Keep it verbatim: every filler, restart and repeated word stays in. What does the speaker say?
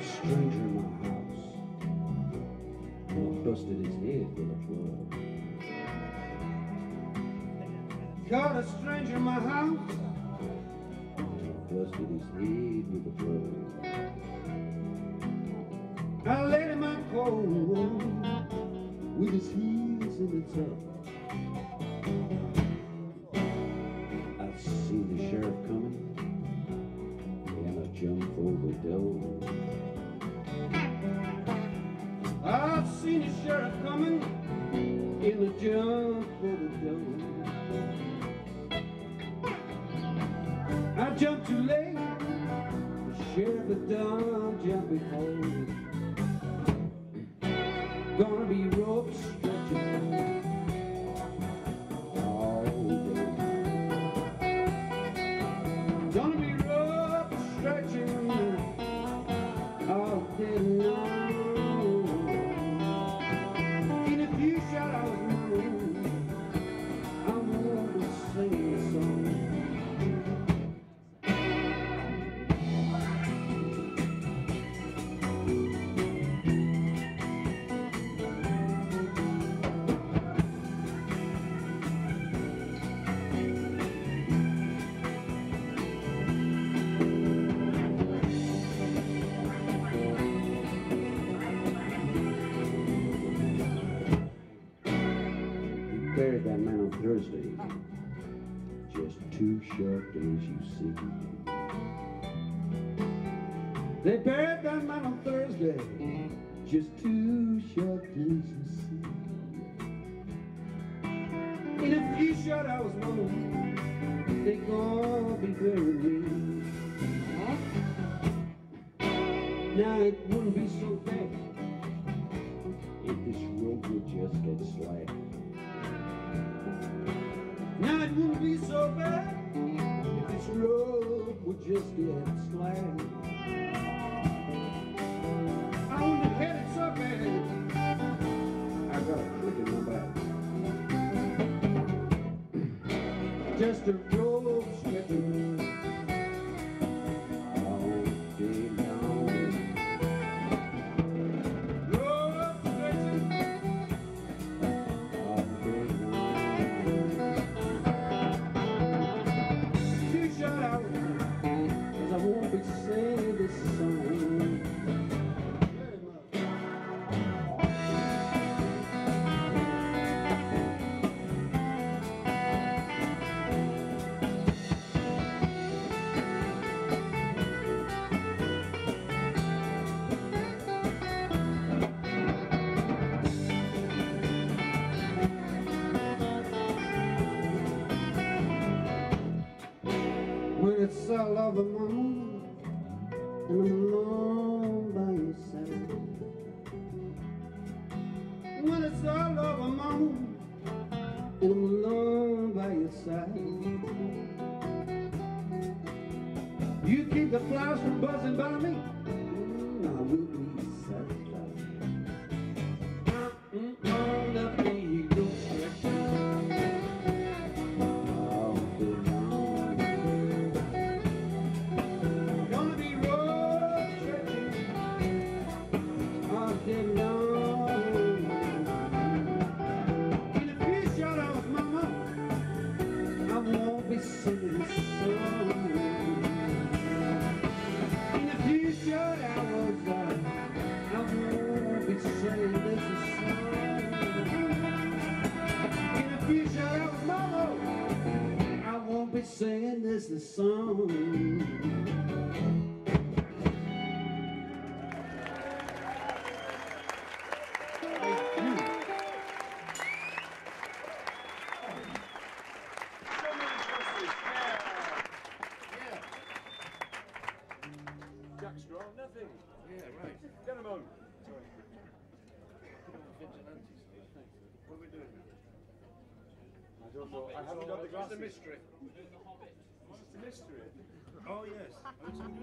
stranger in my house, and I busted his head with a club. Caught a stranger in my house, and I busted his head with a club. I laid him out cold with his heels in the tub. I've seen the sheriff coming, and I jumped for the door. I've seen the sheriff coming, and I jumped for the door. I jumped too late, the sheriff had done jumped before me. Gonna be rope stretching all day. Gonna be rope stretching all day long. In a few shot I was moving, I'm gonna sing a song. Buried that man on Thursday, just two short days, you see. They buried that man on Thursday, just two short days, you see. In a few short hours, mama, they gonna be burying me. Now it wouldn't be so bad if this road would just get slack. Now it wouldn't be so bad if this road would just get slack. I wouldn't have had it so bad. I got a crick in my back. Just a road stretching all day long. Road stretching all day long. Cause I won't be singing this song. When it's all over, mama, and I'm alone by your side. When it's all over, mama, and I'm alone by your side. You keep the flowers from buzzing by me, and I will be satisfied. On the field of stretching all day long. In a few short hours, mama, I won't be singing this song. In a few short hours, I, I won't be singing this song. In a few short hours, mama, I won't be singing this song. Jack Straw, nothing. Yeah, right. Get him on. Sorry. Vigilantes. What are we doing? I don't know. I haven't got the What's glasses. the mystery? What's the mystery? Oh, yes. Oh, it's